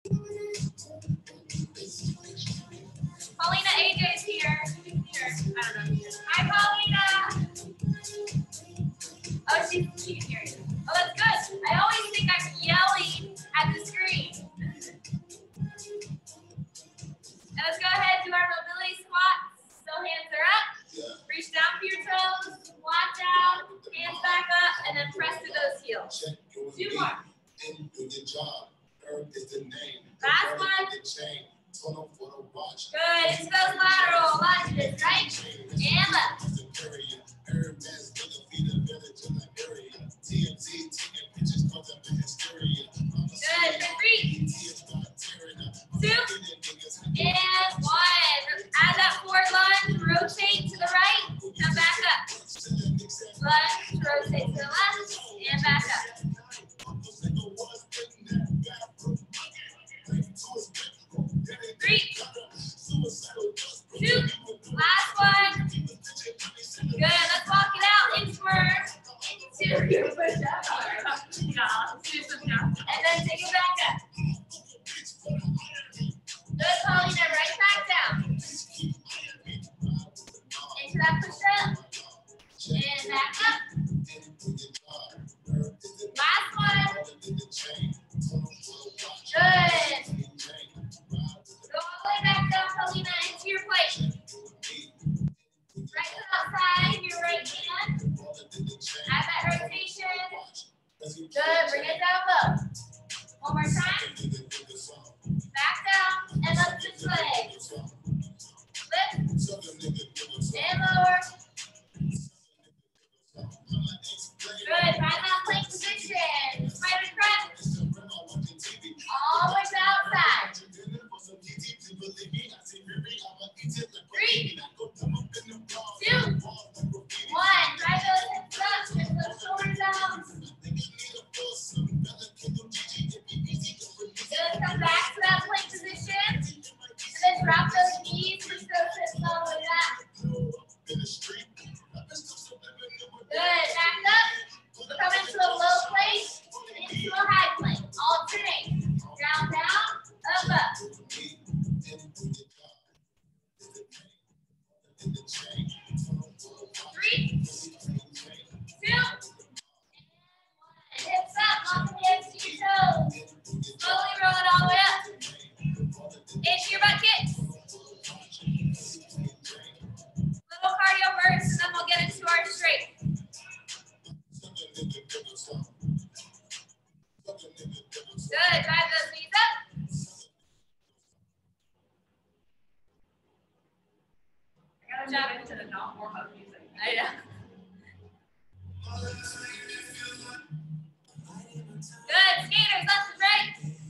Paulina, AJ's here. I don't know. Hi, Paulina. Oh, she can hear you. Oh, that's good. I always think I'm yelling at the screen. And let's go ahead and do our mobility squats. So hands are up. Reach down for your toes. Squat down. Hands back up. And then press to those heels. 2 more. Last one. Good. Into those lateral lunges, right? And left. Good. 3, 2, and 1. Add that forward lunge. Rotate to the right. Come back up. Lunge. Rotate to the left. And back up. 3, 2, last one. Good, let's walk it out. Inchworm. 2, and then take it back up. Good, Paulina, right back down. Into that push-up. And back up. Last one. Good. Go all the way back down, Paulina, into your plate. Right foot outside, your right hand. Add that rotation. Good, bring it down low. One more time. Back down, and up this way. Lift, and lower. Good, find that plank position. Spider crunch. All the way to outside. 3, 2, 1. Drive those hips up, shift those shoulders out. Good, come back to that plank position. And then drop those knees, push those hips all the way back. Good, back up. Come into a low plank, into a high plank. Alternate. Down, down, up, up. 3, 2, and 1. Hips up, off the hips to your toes. Slowly roll it all the way up. Into your butt kicks. Little cardio burst, and then we'll get into our straight. Good, drive those knees up. I gotta jump into the not warm-up music. I know. Good, skaters, left and right.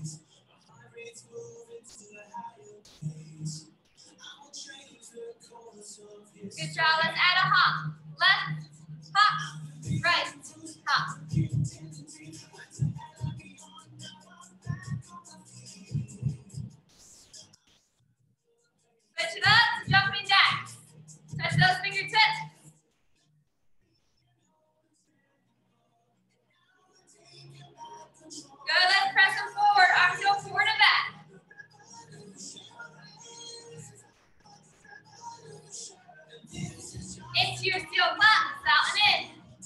Good job, let's add a hop. Left, hop, right, hop. Switch it up, jumping jacks. Touch those fingertips. Good, let's press them forward. Arms go forward and back. Into your steel buttons, out and in.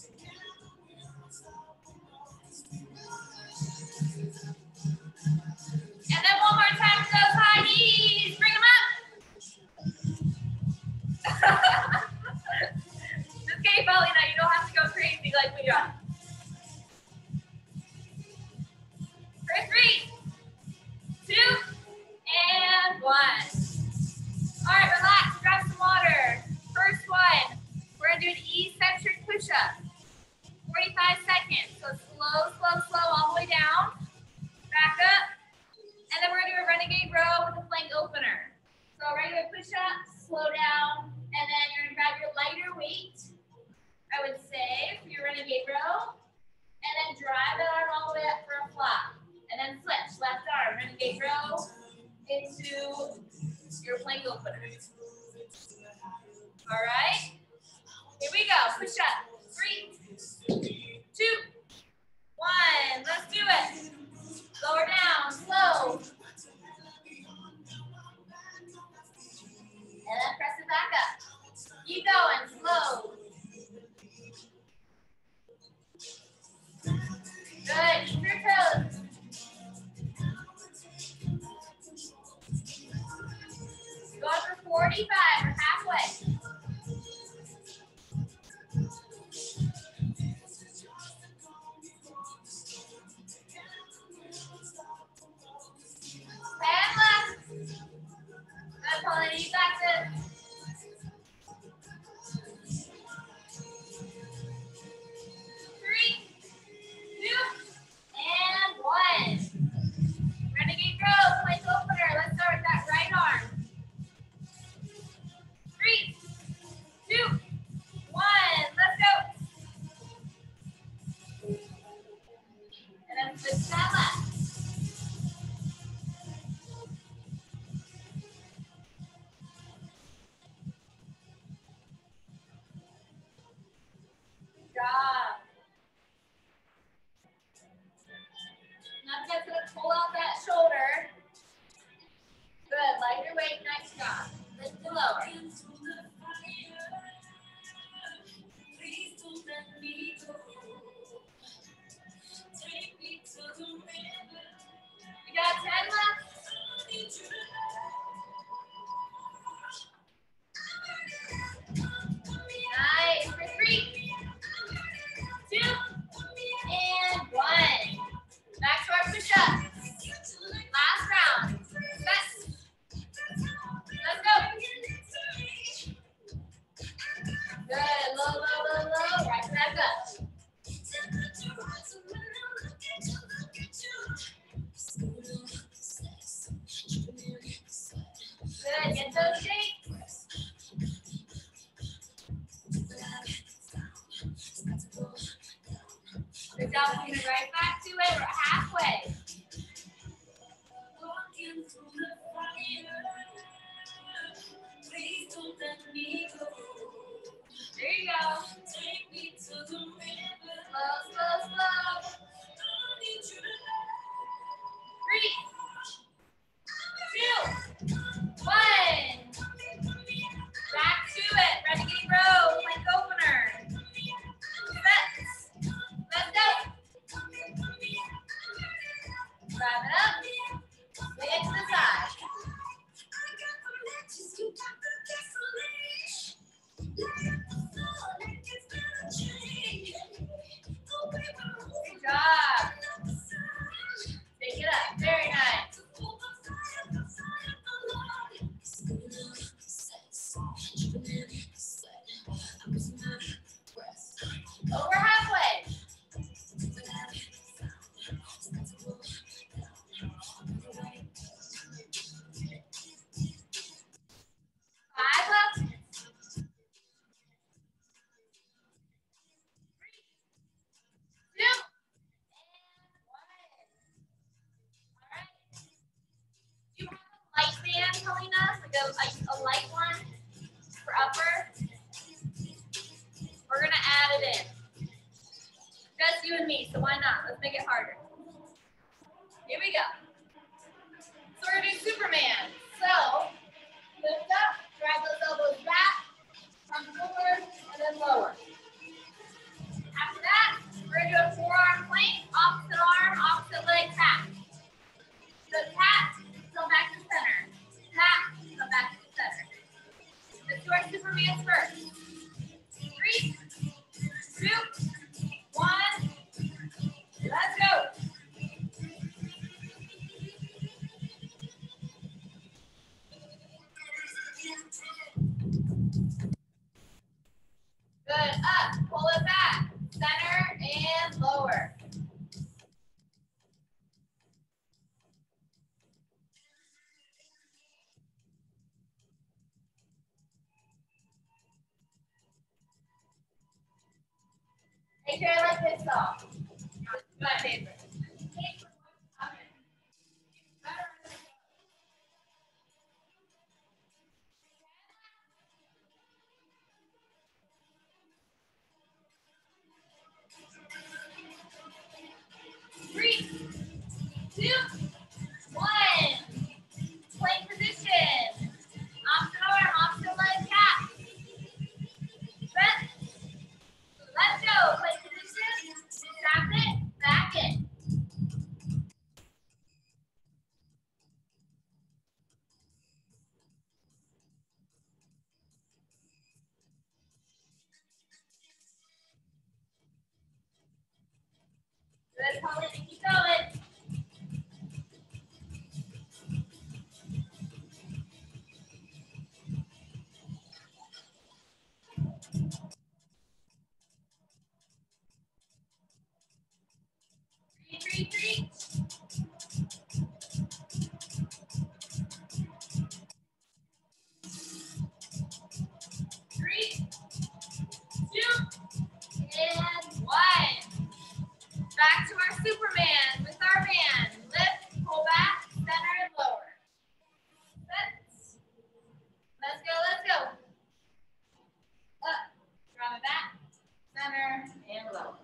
And then one more time with those high knees. Bring them up. It's okay, Paulina. You don't have to go crazy like we are. For 3, 2, and 1. All right, relax. Grab some water. First one, we're going to do an eccentric push-up. 45 seconds. So slow, slow, slow all the way down. Back up. And then we're going to do a renegade row with a plank opener. So regular push-up, slow down, and then you're going to grab your lighter weight, I would say, for your renegade row, and then drive the arm all the way up for a flop. And then switch, left arm, renegade row, into your plank opener. All right, here we go, push up. 3, 2, 1, let's do it. Lower down, slow. 45, we're halfway. And left. Good, Paulina, you got this. 3, 2, and 1. Renegade row, plank opener. Let's start with that right arm. 3, 2, 1. Let's go. And then switch that left. Good job. Now get to pull out that shoulder. Good, lighter weight, nice job. Lift the lower. We got 10 left. Nice, for 3, 2, and 1. Back to our push-up. Last round. Set. Let's go. Good. Low, low, low, low. Right back up. Good. Get those shakes. Good job. Coming right back to it. We're halfway. There you go. Slow, slow, slow. 3, 2, 1. Back to it. Renegade row. Plank opener. Set. Let's go. Grab it up. Swing it to the side. Good job. Take it up. Very nice. Over halfway. 5 left. 3, 2, and 1. All right. Do you have a light band, Paulina? Like a light one for upper? We're gonna add it in. Just you and me, so why not? Let's make it harder. Here we go. So we're gonna do Superman. So lift up, drag those elbows back, come forward, and then lower. After that, we're gonna do a forearm plank, opposite arm, opposite leg tap. So tap, come back to center. Tap, come back to center. Let's do our Supermans first. 3, 2, 1. Let's go. Good. Up. Pull it back. Center and lower. Make sure I like this off. My favorite. Three, 2, 1. Plank position. Opposite arm, opposite leg tap. Bend. Let's go. Plank position. Tap it. Back in. Good, Paulina, keep going. Three. 3, 2, and 1. Back to our Superman with our band. Lift, pull back, center, and lower. Set. Let's go. Up, drop it back, center, and lower.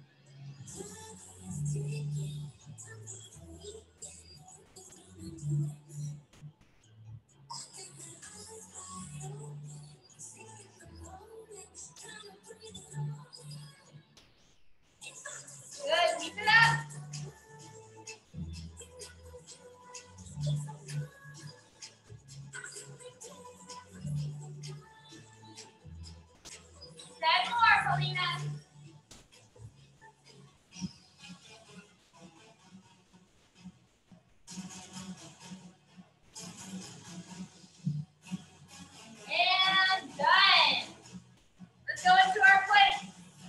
Good, keep it up. Ten more, Paulina. And done. Let's go into our plank.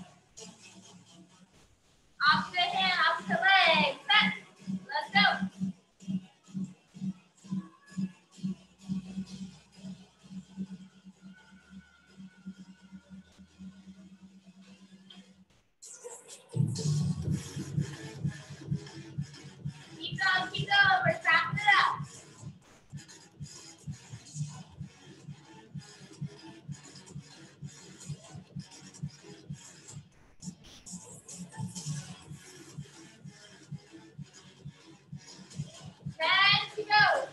Opposite hand, opposite leg. Set. Let's go. Keep going. We're wrapping it up. To go.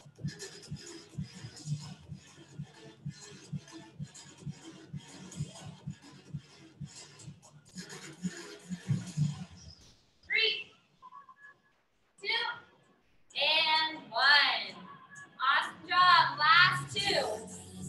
3, 2, and 1. Awesome job. Last 2.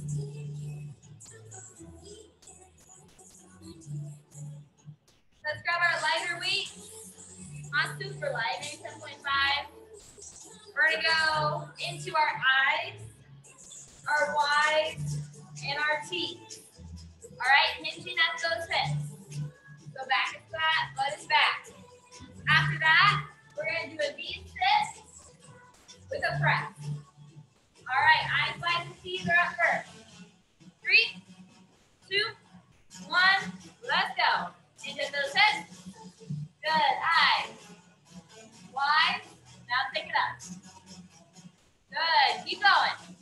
Let's grab our lighter weight on super light, maybe 10.5. We're going to go into our eyes, our Ys, and our Ts. All right, hinging at those hips. Go back and flat, butt is back. After that, we're going to do a V-sit with a press. All right, eyes, Ys, and Ts are up first. 3, 2, 1, let's go. Into those hips. Good, eyes. Ys, now pick it up. Good, keep going.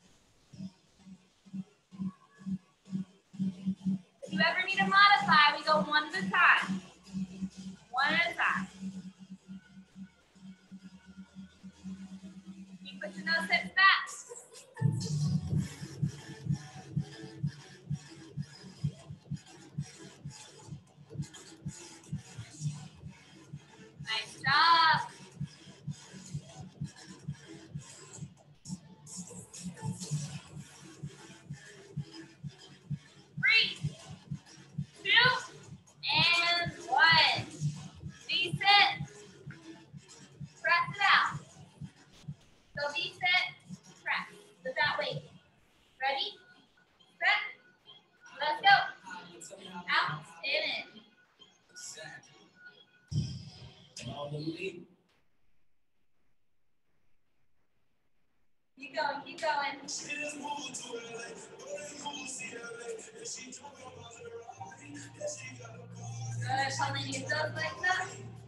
If you ever need to modify, we go one at a time. One at a time. Keep pushing those hips back. Nice job. Three, 2, and 1. V-sit. Press it out. So V-sit, press. Without weight. Ready? Set. Let's go. Out and in. Keep going, keep going. Good, Paulina, get those legs up.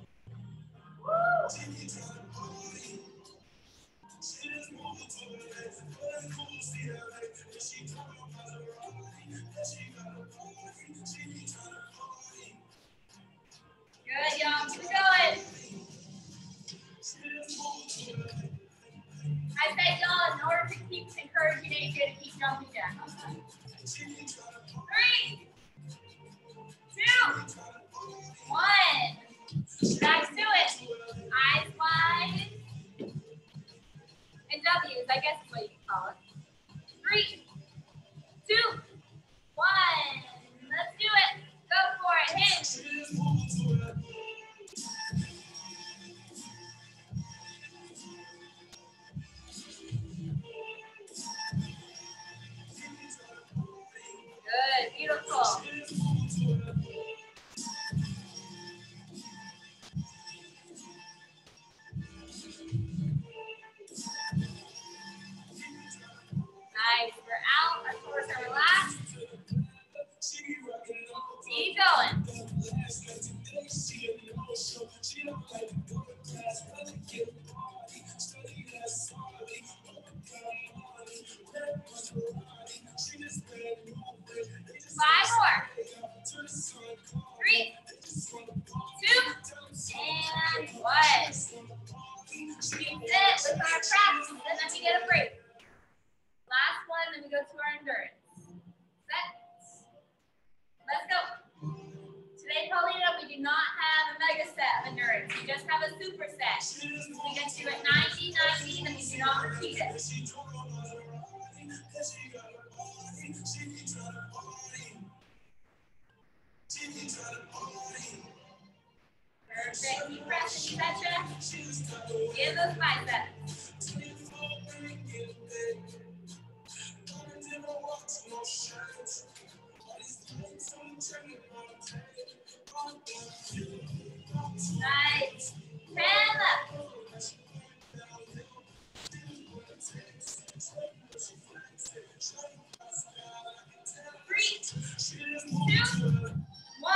Woo! Good, y'all, keep going. I said, y'all, in order to keep encouraging AJ to keep jumping jacks. 3, 2, 1. Back to it. Eyes wide. And W's, I guess is what you call it. 3, 2, 1. Let's do it. Go for it. Hinge. endurance. We just have a superset. We get to it 90, 90, then we do not repeat it. Perfect. Keep pressing, Petra. Give those biceps. Nice. 10 left. 3, 2, 1.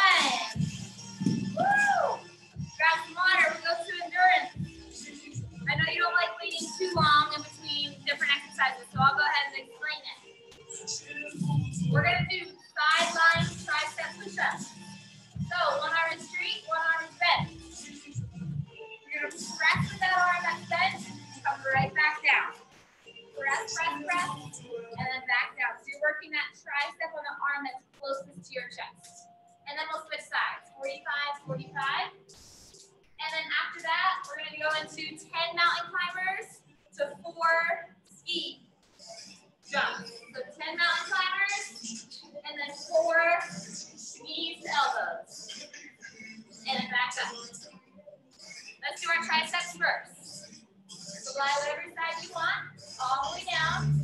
Woo! Grab some water. We'll go to endurance. I know you don't like waiting too long in between different exercises, so I'll go ahead and explain it. We're going to do sideline tricep push-ups. So one arm is straight, one arm is bent. You're going to press with that arm that's bent, come right back down. Press, press, press, and then back down. So you're working that tricep on the arm that's closest to your chest. And then we'll switch sides, 45, 45. And then after that, we're going to go into 10 mountain climbers to 4 ski jumps. So 10 mountain climbers, and then 4 knees to elbows. And then back up. Let's do our triceps first. So lie whatever side you want, all the way down.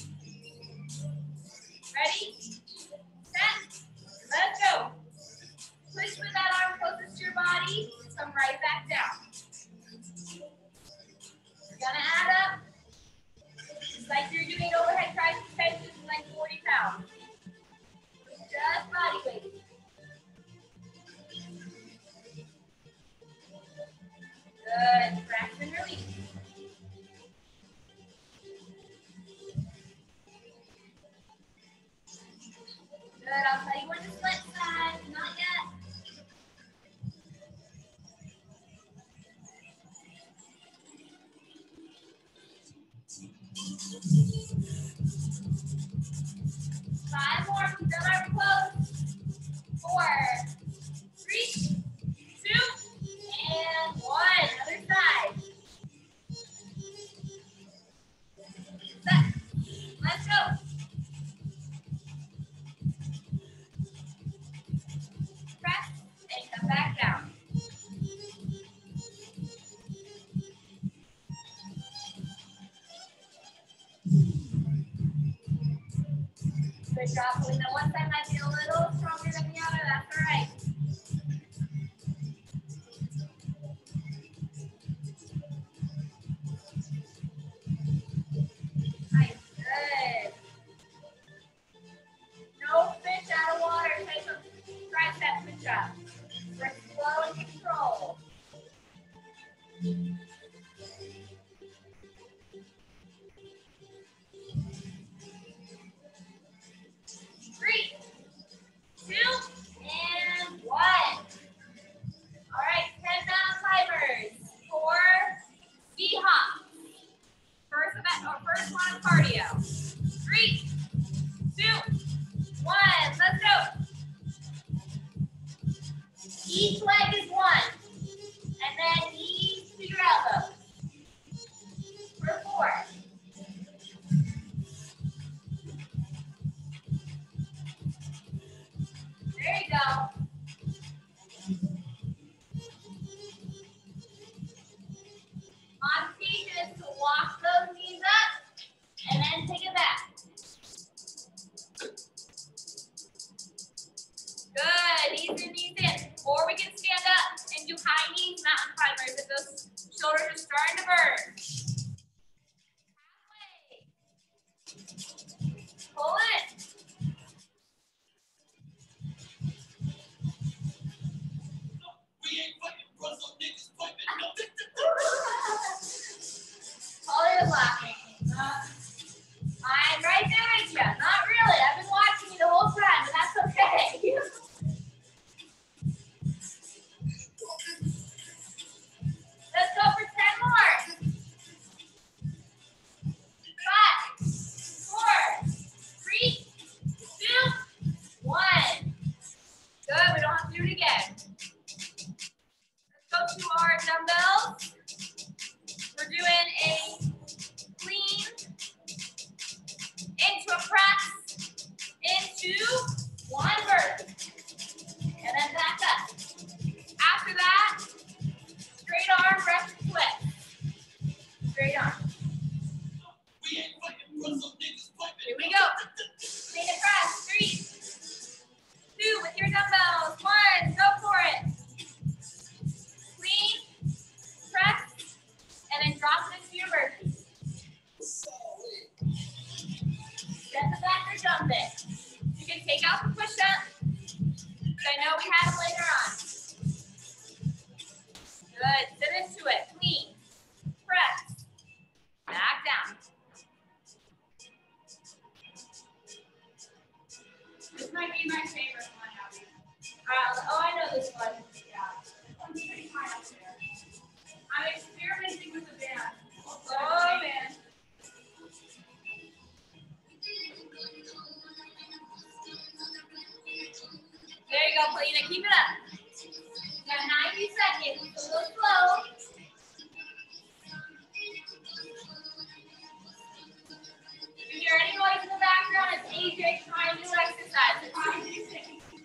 Ready? Set. Let's go. Push with that arm closest to your body. Come right back down. You're gonna add up. It's like you're doing overhead tricep extensions like 40 pounds. Just body weight. Good. Press and release. Good. I'll tell you when to split sides. Not yet. Five more. Keep that arm close. 4, 3, 2, and 1. Other side. Set. Let's go. Press and come back down. Good job. Pulling that one side might be a little stronger than the other. That's all right. Nice. Good. No fish out of water. Take a tricep push-up. We're slow and control. 3, 2, and 1. All right, 10 down climbers. 4 ski hops. First one of cardio. 3, 2, 1. Let's go. Each leg is 1. And then knees to your elbows. For 4. There you go. Modification is to walk those knees up and then take it back. Good. Knees in. Or we can stand up and do high knees mountain climbers if those shoulders are starting to burn. Halfway. Pull it. Holly is laughing. I'm right there with you. Not really. I've been watching you the whole time, but that's okay. Let's go for 10 to our dumbbells. We're doing a clean into a press, into one burp, and then back up. After that, straight arm rest twist. Straight arm. Here we go. Clean and press. 3, 2 with your dumbbells. 1, go for it. Clean, press, and then drop it into your burpee. Step it back or jump it. You can take out the push-up. I know we had them later on. Good. Sit into it. Clean. Press. Back down. This might be my favorite one out here. Oh, I know this one. Yeah. This one's pretty high up there. I'm experimenting with the band. Oh, man. There you go, Paulina. Keep it up. You got 90 seconds. So go slow. If you hear any noise in the background, it's AJ trying to exercise.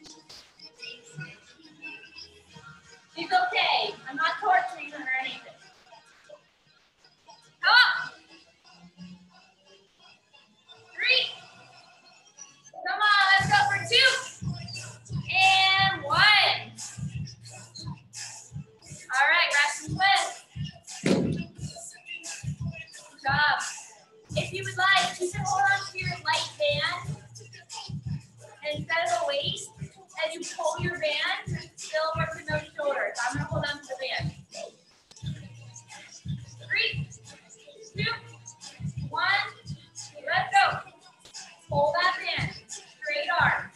He's okay. I'm not torturing him or anything. Come on. 3. Come on, let's go for 2. And 1. All right, rest and twist. Good job. If you would like, you can hold on to your light band. And instead of the weight, as you pull your band, still working those shoulders. I'm going to hold on to the band. 3, 2, 1. Let's go. Hold that band. Straight arm.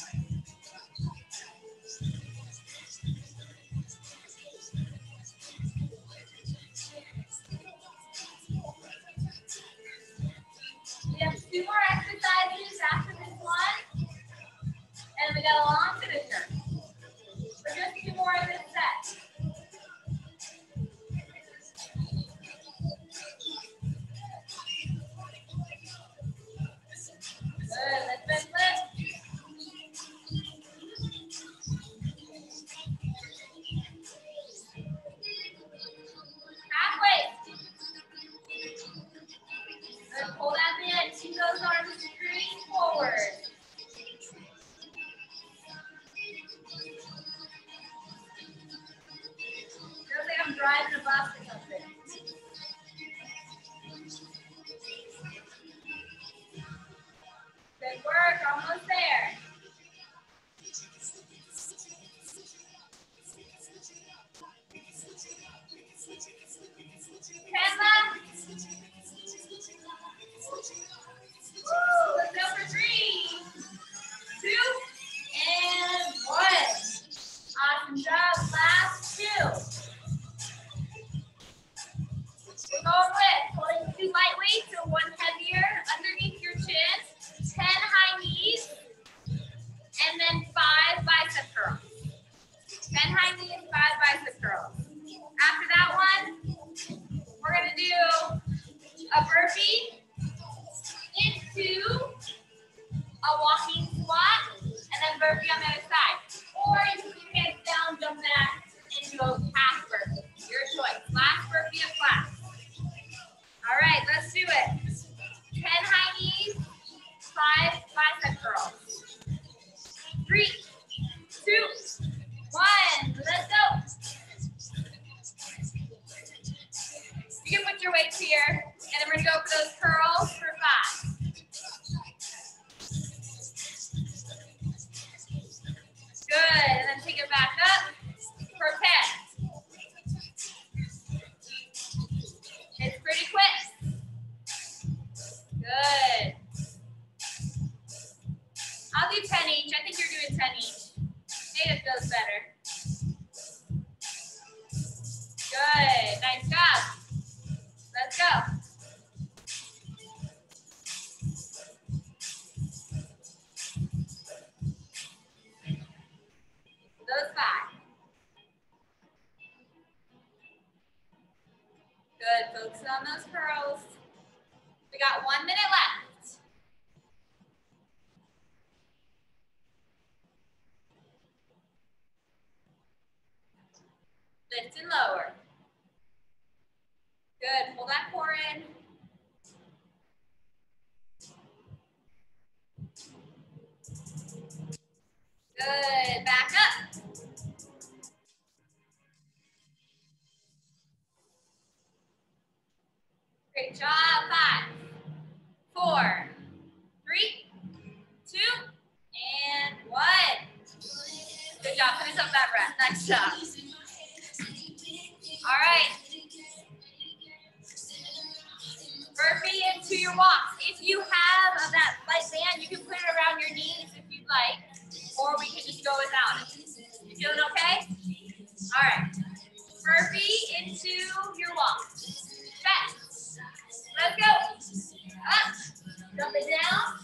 We have 2 more exercises after this one. And we got a long finisher. So just 2 more in this set. Good, let's bench lift. Halfway. Good, pull that band, keep those arms straight forward. Feels like I'm driving a bus or something. Good work, almost there. 10 left. Woo, let's go for 3, 2, and 1. Awesome job, last 2. We're going with holding 2 light weights or 1 heavier underneath your chin, 10 high knees, and then 5 bicep curls. 10 high knees, 5 bicep curls. After that one, we're going to do a burpee into a walking squat, and then burpee on the other side. Or you can put your hands down, jump that into a half burpee. Your choice. Last burpee of class. All right, let's do it. 10 high knees, 5 bicep curls. 3, 2, 1. Let's go. You can put your weights here, and then we're going to go for those curls for 5. Good, and then take it back up for 10. It's pretty quick. Good. I'll do 10 each. I think you're doing 10 each. Maybe it feels better. Good, nice job. Let's go. Those 5. Good, focus on those curls. We got 1 minute left. Lift and lower. Good, pull that core in. Good, back up. Great job, 5, 4, 3, 2, and 1. Good job, finish up that breath, nice job. All right. Burpee into your walks. If you have that light band, you can put it around your knees if you'd like, or we can just go without it. You feeling okay? All right. Burpee into your walk. Fast. Let's go. Up. Dump it down.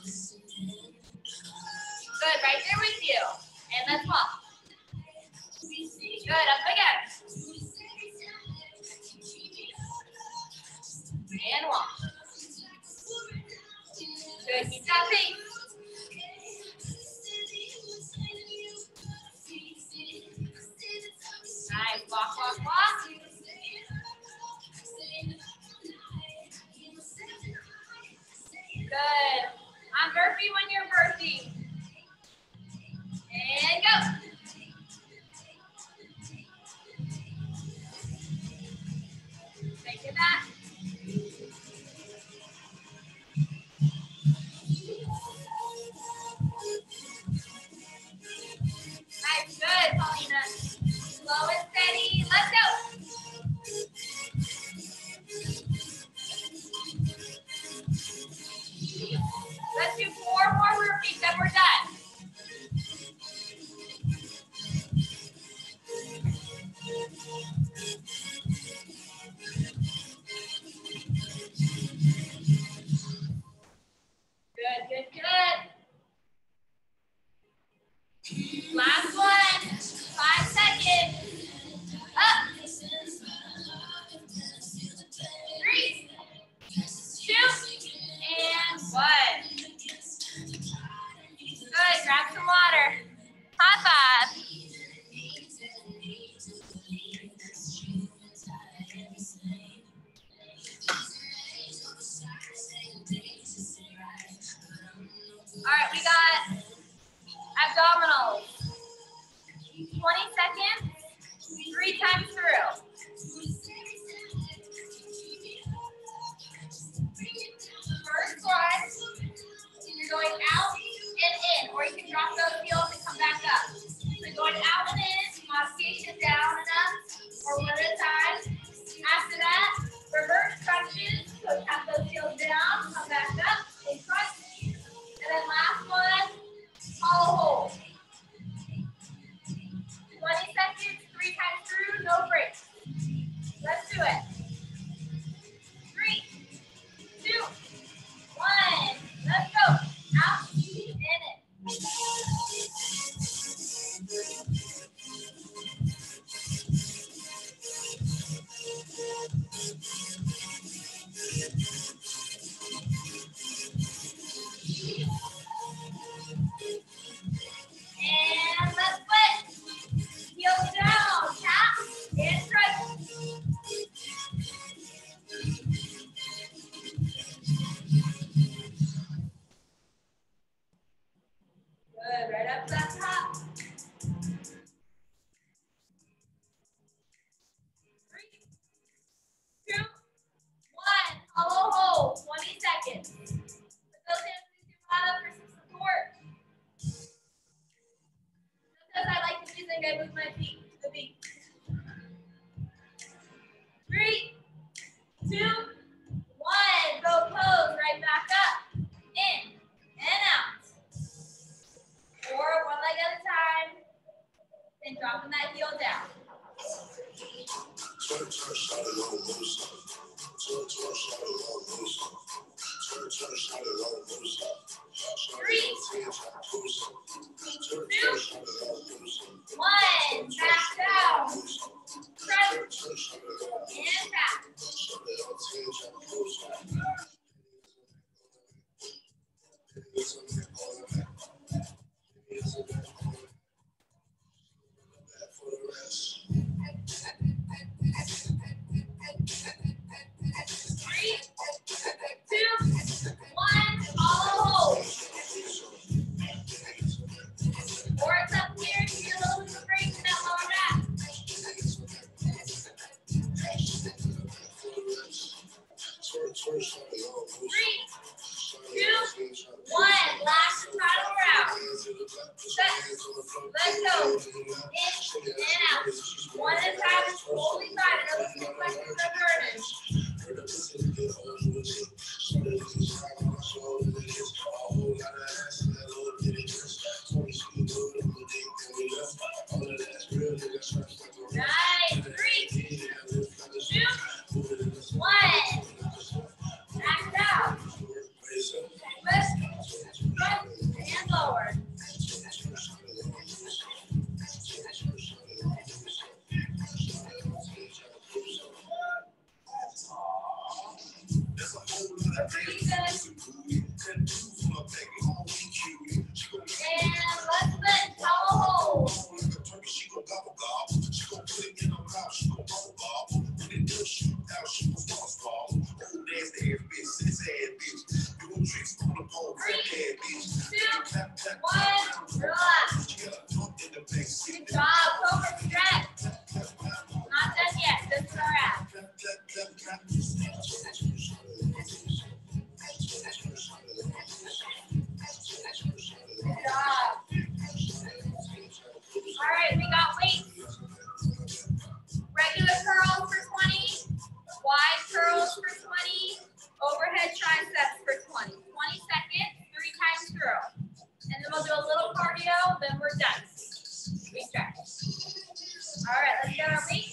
Good. Right there with you. And let's walk. Good. Up again. And walk. Good. Keep that pace. Nice. Walk, walk, walk. Good. On burpee when you're burping. And go. Take it back. Nice. Good, Paulina. Slow and steady. Let's go. Let's do 4 more burpees, then we're done. Good, good, good. Last one. 5 seconds. Up. 3, 2, and 1. Good. Grab some water. High 5. All right, we got abdominals. 20 seconds, 3 times through. First one, you're going out and in, or you can drop those heels and come back up. So going out and in, modification down and up, or one at a time. After that, reverse crunches, so tap those heels down, come back up, and crunch. And then last one, hollow hold. 20 seconds, 3 times through, no breaks. Let's do it. 3, 2, 1. Let's go. Out and in. And let's split. Heels down. Tap and stretch. Good. Right up to that top. 3, 2, 1. Hollow hold. 20 seconds. Put those hands in your bottom for some support. Sometimes I like to do things, I move my feet. The beat. 3, 2, 1. Go pose. Right back up. In and out. Or one leg at a time. And dropping that heel down. 3, 2, 1. Back down. Stretch. And back. breathe in. And let's let towel hold. Relax. Good job. Cobra stretch. Not done yet. This is our app. Good job. All right, we got weights. Regular curls for 20. Wide curls for 20. Overhead triceps for 20. 20 seconds, 3 times curl. And then we'll do a little cardio, then we're done. We stretch. All right, let's get our weights.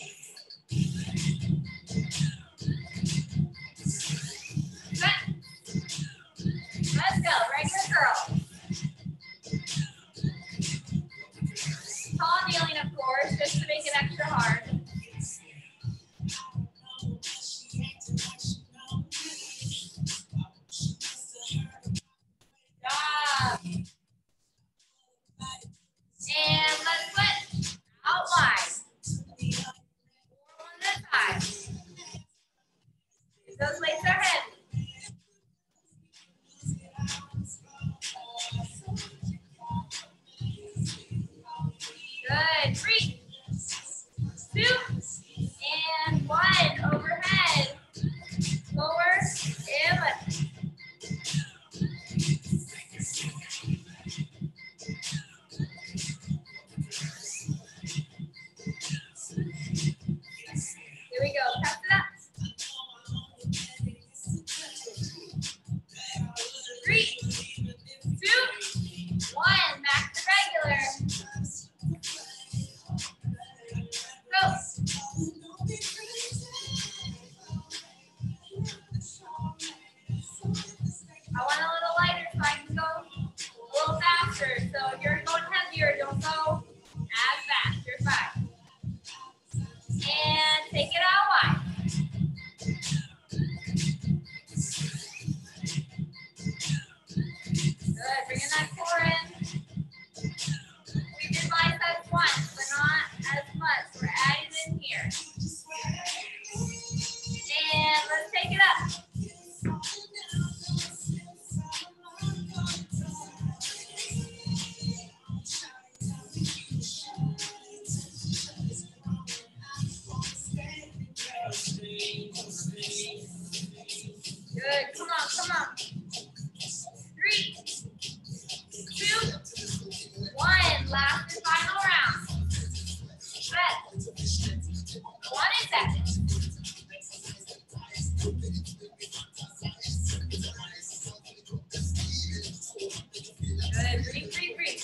Set. Let's go, regular curl. Tall kneeling, of course, just to make it extra hard. Job. And let's switch. Out wide. 4 on this side. Those weights are heavy. Good. 3, 2, and 1. Overhead. Lower and lift. Here we go. Test it up. 3, 2, 1. Back to regular. Go. I want a little lighter so I can go a little faster. So if you're going heavier, don't go as fast. You're fine. And take it out wide. Good. Bringing that core in. We did biceps once, but not as much. We're adding in here. And let's take it up. Good. Come on, come on. 3, 2, 1. Last and final round. Set. 1 second. Good. Breathe, breathe, breathe.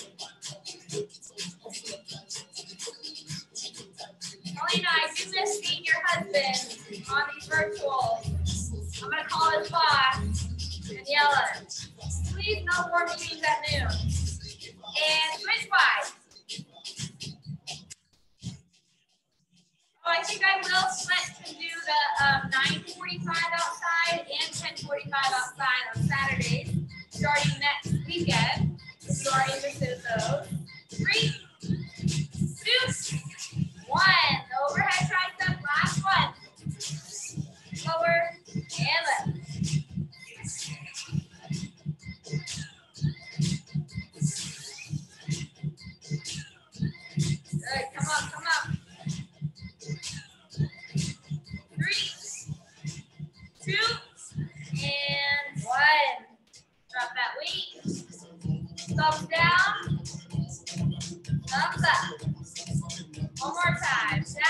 Paulina, I do miss seeing your husband on these virtuals. I'm going to call his boss and yell at him. Please, no more meetings at noon. And switch wide. Oh, I think I will split and do the 9:45 outside and 10:45 outside on Saturdays, starting next weekend. If you are interested in those. 3, 2, 1. Overhead tricep, last one. Lower and lift. Good. Come on, come on. 3, 2, and 1. Drop that weight. Thumbs down. Thumbs up. One more time.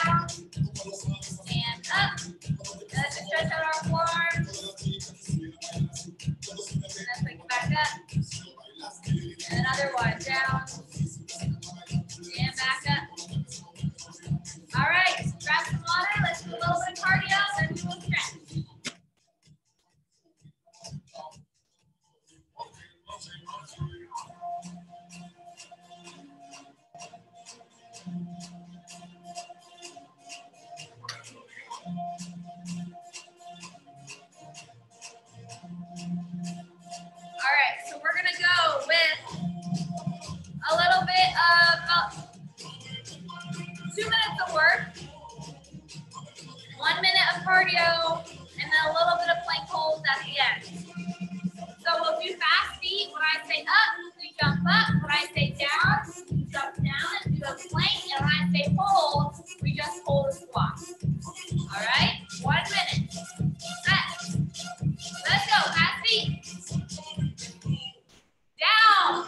cardio, and then a little bit of plank holds at the end. So we'll do fast feet. When I say up, we jump up. When I say down, we jump down and do a plank. And when I say hold, we just hold a squat. All right? 1 minute. Set. Let's go. Fast feet. Down.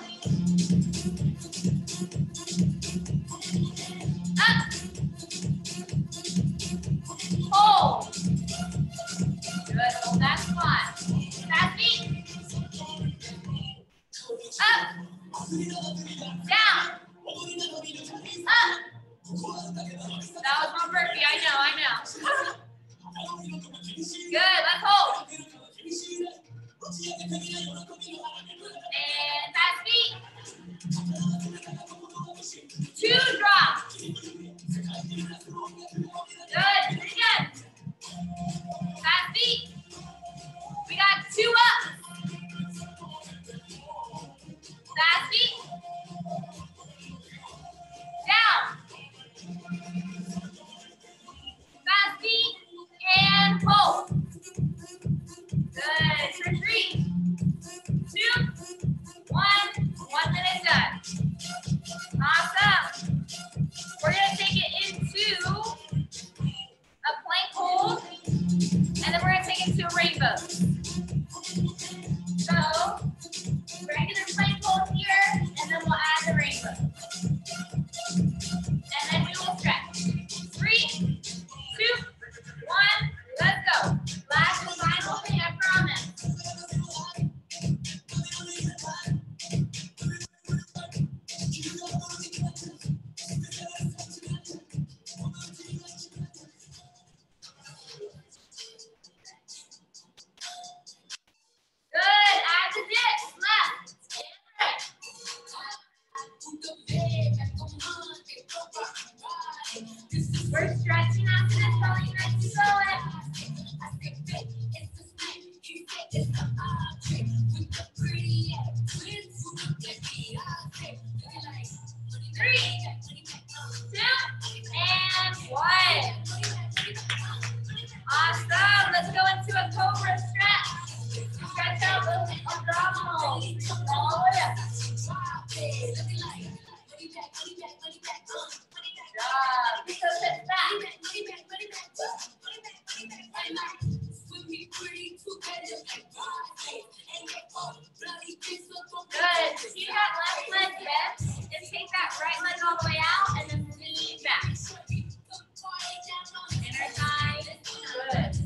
Up. Hold. Good. Hold that squat. Fast feet. Up. Down. Up. That was one burpee. I know. Good. Let's hold. And fast feet. 2 drops. Good. Again. Fast feet. We got 2 up. Fast feet. Down. Fast feet. And hold. Good. For 3, 2, 1. 1 minute done. Awesome. We're going to take it into a plank hold, and then we're going to take it to a rainbow. So, regular plank hold here, and then we'll add the rainbow. And then we will stretch. 3, 2, 1, let's go. Last and final thing, I promise. Good, add the dips, left and right. We're stretching after this, belly nice and going. Three, 2, and 1. Awesome. Let's go into a cobra stretch. Stretch out those abdominals. All the way up. Good. So sit back. Good. See that left leg bent? And take that right leg all the way out and then lean back. Inner thigh. Good.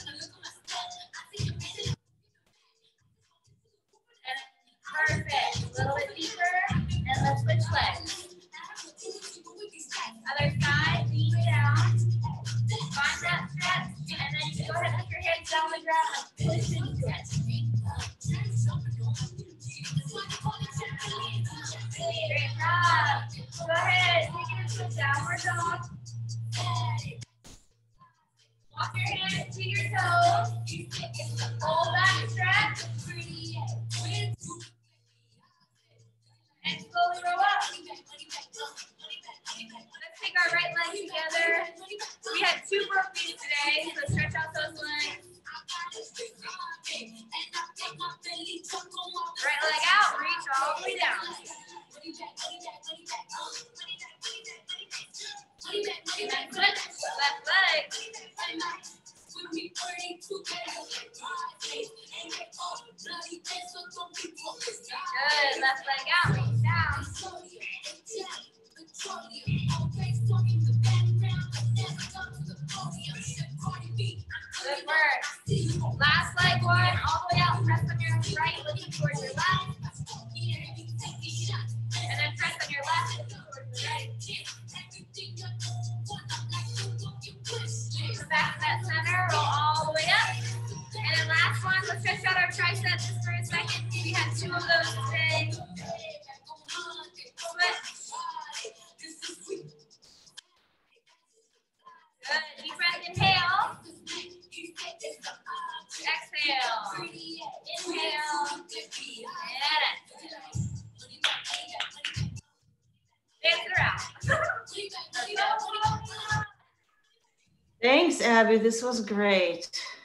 And perfect. A little bit deeper. And let's switch legs. Other side. Lean down. Find that stretch. And then you go ahead and put your hands down the ground and push into it. Great job. Go ahead, take it into a downward dog. Walk your hands to your toes. Hold that stretch. And slowly roll up. Let's take our right leg together. We had 2 burpees today, so stretch out those legs. Right leg out, reach all the way down. And then switch, left leg. Good, left leg out, reach down. Good work. Last leg one, all the way out, press on your right, looking towards your left. And then press on your left, looking towards the right. Come back to that center, roll all the way up. And then last one, let's stretch out our triceps just for a second. We had 2 of those today. Switch. Good, deep breath, inhale. Exhale. Inhale. And dance it around. Thanks, Gabby. This was great.